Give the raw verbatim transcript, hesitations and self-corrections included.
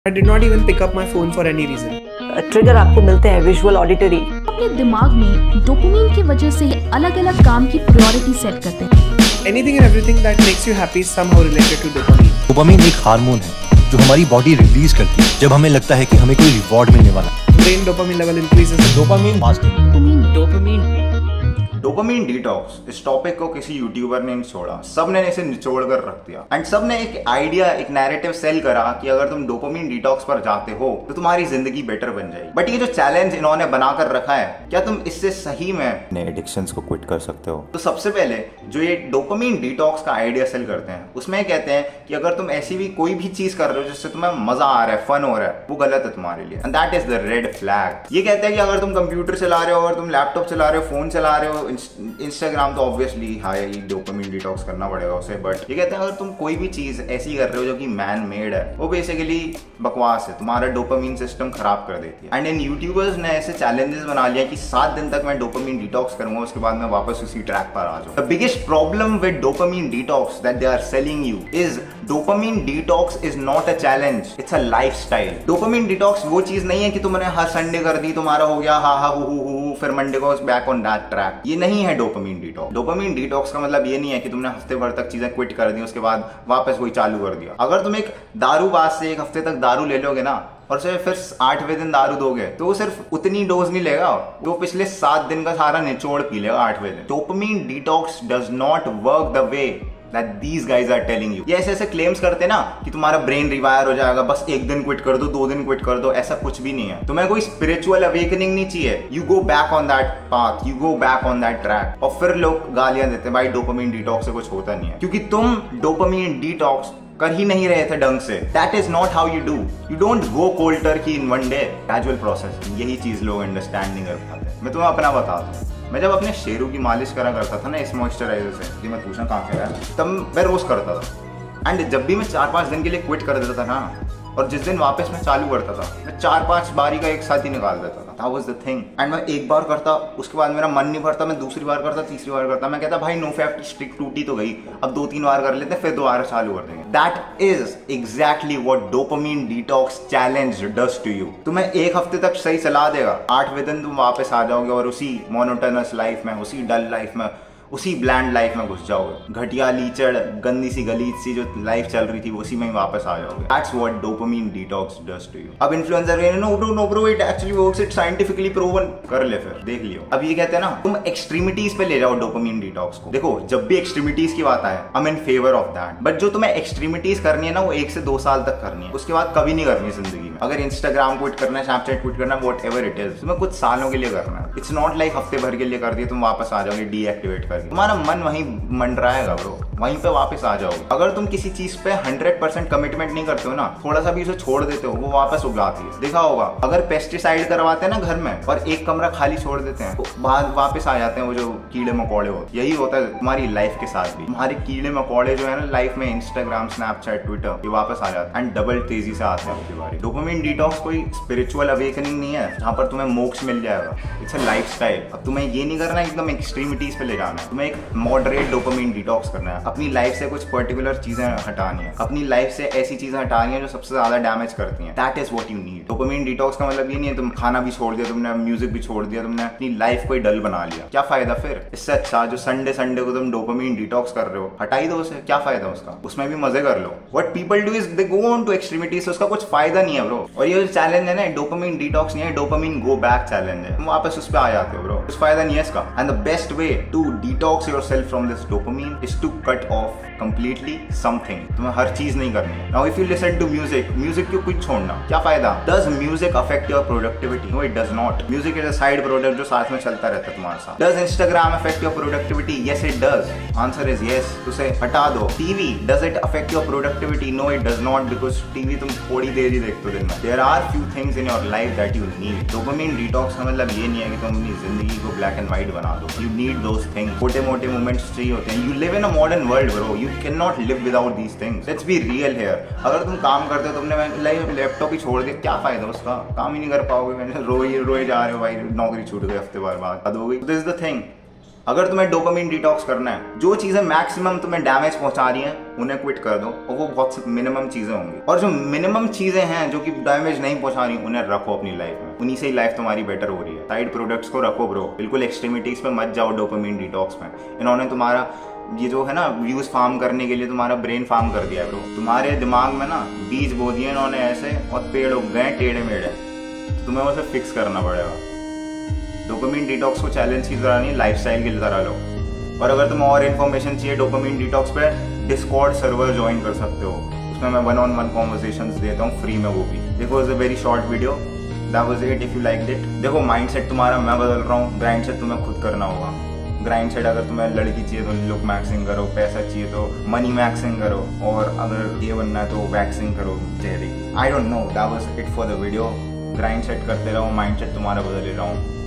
I did not even pick up my phone for any reason. Trigger आपको मिलते हैं visual, auditory. अपने दिमाग में डोपामिन की वजह से अलग अलग काम की प्रायोरिटी सेट करते हैं। Anything and everything that makes you happy is somehow related to dopamine. Dopamine एक हार्मोन है जो हमारी बॉडी रिलीज करती है जब हमें लगता है कि हमें कोई रिवॉर्ड मिलने वाला है। Brain dopamine level increases. Dopamine fasting. Dopamine dopamine dopamine detox, इस टॉपिक को किसी यूट्यूबर ने नहीं छोड़ा, सबने इसे निचोड़ कर रख दिया एंड सबने एक आइडिया, एक नैरेटिव सेल करा कि अगर तुम डोपामिन डिटॉक्स पर जाते हो तो तुम्हारी जिंदगी बेटर बन जाएगी। बट ये जो चैलेंज इन्होंने बनाकर रखा है, क्या तुम इससे सही में अपने एडिक्शंस को क्विट कर सकते हो? तो सबसे पहले जो ये डोपामिन डिटॉक्स का आइडिया सेल करते हैं, उसमें कहते हैं कि अगर तुम ऐसी भी कोई भी चीज कर रहे हो जिससे तुम्हें मजा आ रहा है, फन हो रहा है, वो गलत है तुम्हारे लिए, and that is the red flag. ये कहते हैं कि अगर तुम कंप्यूटर चला रहे हो, अगर तुम लैपटॉप चला रहे हो, फोन चला रहे हो, इंस्टाग्राम तो ऑब्वियसली हाई डोपामिन डिटॉक्स करना पड़ेगा उसे, बट ये कहते हैं अगर तुम कोई भी चीज ऐसी कर रहे हो जो कि मैन मेड है, वो बेसिकली बकवास है, तुम्हारा डोपामिन सिस्टम खराब कर देती है। एंड इन यूट्यूबर्स ने ऐसे चैलेंजेस बना लिया कि सात दिन तक मैं डोपामिन डिटॉक्स करूंगा, उसके बाद मैं वापस उसी ट्रैक पर आ जाऊं। The biggest problem with dopamine detox that they are selling you is dopamine detox is not a challenge, it's a lifestyle. Dopamine detox वो चीज नहीं है कि तुमने हर संडे कर दी, तुम्हारा हो गया हा हा हु हु हु, फिर मंडे को बैक ऑन दैट ट्रैक। ये नहीं है डोपामिन डिटॉक्स। डोपामिन डिटॉक्स का मतलब ये नहीं है कि तुमने हफ्ते भर तक चीजें क्विट कर दी, उसके बाद वापस वही चालू कर दिया। अगर तुम एक दारूबाज से एक हफ्ते तक दारू ले लोगे ना, और सिर्फ फिर आठवें दिन दारू दोगे, तो वो सिर्फ उतनी डोज नहीं लेगा, वो पिछले सात दिन का सारा निचोड़ पी लेगा आठवें दिन। Dopamine detox does not work the way that these guys are telling you। ये ऐसे ऐसे क्लेम्स करते ना कि तुम्हारा ब्रेन रिवायर हो जाएगा, बस एक दिन क्विट कर दो, दो दिन क्विट कर दो, ऐसा कुछ भी नहीं है। तुम्हें कोई स्पिरिचुअल अवेकनिंग नहीं चाहिए। You go back on that path, you go back on that track. और फिर लोग गालियां देते हैं भाई डोपामिन डिटॉक्स से कुछ होता नहीं है, क्योंकि तुम डोपामिन डिटॉक्स कर ही नहीं रहे थे ढंग से। That is not how you do. You don't go cold turkey in one day, gradual process. यही चीज लोग अंडरस्टैंड नहीं कर पाते। मैं तुम्हें अपना बताता हूँ, मैं जब अपने शेरों की मालिश करा करता था ना इस मॉइस्चराइजर से, मैं पूछना कहाँ से है, तब मैं रोज करता था। एंड जब भी मैं चार पांच दिन के लिए क्विट कर देता था ना, और जिस दिन वापस मैं चालू करता था, मैं चार पांच बारी का एक साथ ही निकाल देता था। That was the thing। And मैं एक बार करता, उसके बाद मेरा मन नहीं भरता, मैं दूसरी बार करता, तीसरी बार करता, मैं कहता भाई नो फैप की स्ट्रिक टूटी तो गई, अब दो तीन बार कर लेते फिर दोबारा चालू कर देंगे। That is exactly what dopamine detox challenge does to you. तुम्हें एक हफ्ते तक सही चला देगा, आठवें दिन तुम वापस आ जाओगे और उसी मोनोटोनस लाइफ में, उसी डल लाइफ में, उसी ब्लैंड लाइफ में घुस जाओगे। घटिया लीचड़ गंदी सी गलीच सी जो लाइफ चल रही थी उसी में ही वापस आ जाओगे। That's what dopamine detox does to you. अब influencer no bro no bro it actually works, it scientifically proven. कर ले फिर, देख लियो। अब ये कहते हैं ना तुम एक्सट्रीमिटीज पे ले जाओ डोपामिन डिटॉक्स को। देखो जब भी एक्सट्रीमिटीज की बात आए, I am in favour of that, but जो तुम्हें एक्सट्रीमिटीज करनी है ना, वो एक से दो साल तक करनी है, उसके बाद कभी नहीं करनी जिंदगी में। अगर इंस्टाग्राम क्विट करना है, स्नैपचैट क्विट करना है, वॉट एवर इट इज, तुम्हें कुछ सालों के लिए करना है। इट्स नॉट लाइक हफ्ते भर के लिए कर दिया तुम वापस आ जाओगे डीएक्टिवेट करके। तुम्हारा मन वहीं मंडराएगा ब्रो, वहीं पे वापस आ जाओगे। अगर तुम किसी चीज पे हंड्रेड परसेंट कमिटमेंट नहीं करते हो ना, थोड़ा सा भी उसे छोड़ देते हो, वो वापस उगाती है। देखा होगा अगर पेस्टिसाइड करवाते हैं ना घर में और एक कमरा खाली छोड़ देते हैं, तो बाद वापस आ जाते हैं वो जो कीड़े मकोड़े होते। यही होता है तुम्हारी लाइफ के साथ भी। तुम्हारे कीड़े मकोड़े जो है ना लाइफ में, इंस्टाग्राम, स्नैपचैट, ट्विटर, ये वापस आ जाते हैं एंड डबल तेजी से आते हैं आपकी बारी। डोपामिन डिटॉक्स कोई स्पिरिचुअल अवेकनिंग नहीं है जहां पर तुम्हें मोक्ष मिल जाएगा। It's a lifestyle. अब तुम्हें ये नहीं करना एकदम एक्सट्रीमिटीज पे ले जाना है, तुम्हें एक मॉडरेट डोपामिन डिटॉक्स करना है। अपनी लाइफ से कुछ पर्टिकुलर चीजें हटानी है, अपनी लाइफ से ऐसी चीजें हटानी है जो सबसे ज्यादा डैमेज करती हैं। That is what you need. Dopamine detox का मतलब ये नहीं है तुम खाना भी छोड़ दिया, तुमने म्यूजिक भी छोड़ दिया, तुमने अपनी लाइफ को डल बना लिया। क्या फायदा फिर? इससे अच्छा जो संडे संडे को तुम डोपामिन डिटॉक्स कर रहे हो, हटाई दो उसे। क्या फायदा उसका? उसमें भी मजे कर लो। What people do is they go on to extremities, उसका कुछ फायदा नहीं है ब्रो। और ये जो चैलेंज है ना, डोपामिन डिटॉक्स नहीं है, डोपामिन गो बैक चैलेंज है। तुम वापस उस पर आ जाते हो ब्रो, कुछ फायदा नहीं है इसका। And the best way to detox yourself from this dopamine is to cut off completely something। तुम्हें हर चीज नहीं करनी है। Now if you listen to music, music क्यों कुछ छोड़ना? क्या फायदा? Does music affect your productivity? No, it does not। Music is a side product जो साथ में चलता रहता है तुम्हारे साथ। Does Instagram affect your productivity? Yes, it does। Answer is yes। उसे हटा दो। T V, does it affect your productivity? No, it does not, because T V तुम थोड़ी देर ही देखते हो दिन में। There are few things in your life that you need। Dopamine detox का मतलब ये नहीं है कि तुम अपनी जिंदगी को ब्लैक एंड व्हाइट बना दो। You need those things। छोटे मोटे मोमेंट्स चाहिए होते हैं। You live in a modern world bro। You cannot live without these things। Let's be real here। अगर तुम काम करते हो, तुमने लैपटॉप ही छोड़ दिया, क्या फायदा उसका? काम ही नहीं कर पाओगे। मैंने रोए रोए जा रहे हो भाई, नौकरी छूट गई हफ्ते भर बाद, हद हो गई। This is the thing. अगर तुम्हें डोपामिन डिटॉक्स करना है, जो चीजें मैक्सिमम तुम्हें डैमेज पहुंचा रही हैं उन्हें क्विट कर दो, और वो बहुत मिनिमम चीजें होंगी। और जो मिनिमम चीजें हैं जो कि डैमेज नहीं पहुंचा रही, उन्हें रखो अपनी लाइफ में, उन्हीं से ही लाइफ तुम्हारी बेटर हो रही है। साइड प्रोडक्ट्स को रखो ब्रो, बिल्कुल एक्सट्रीमिटीज पे मत जाओ डोपामिन डिटॉक्स में। इन्होंने तुम्हारा ये जो है ना व्यूज फार्म करने के लिए तुम्हारा ब्रेन फार्म कर दिया है ब्रो। तुम्हारे दिमाग में ना बीज बो दिए इन्होंने ऐसे, और पेड़ उग गए टेढ़े मेढ़े, तो तुम्हें उसे फिक्स करना पड़ेगा। डोपामिन डिटॉक्स को चैलेंज की तरह नहीं, लाइफस्टाइल की तरह लो। और अगर तुम्हें और इन्फॉर्मेशन चाहिए डोपामिन डिटॉक्स पे, डिस्कॉर्ड सर्वर ज्वाइन कर सकते हो, उसमें मैं वन ऑन वन कॉन्वर्सेशंस देता हूँ फ्री में, वो भी। देखो it's a very short video, that was it. If you like it, देखो माइंडसेट तुम्हारा मैं बदल रहा हूँ, ग्राइंड सेट तुम्हें खुद करना होगा। ग्राइंड सेट अगर तुम्हें लड़की चाहिए तो लुक मैक्सिंग करो, पैसा चाहिए तो मनी मैक्सिंग करो, और अगर ये बनना है तो वैक्सिंग करो चेहरे की। I don't know, that was it for the video. Grind set करते रहो, माइंड सेट तुम्हारा बदल रहा हूँ।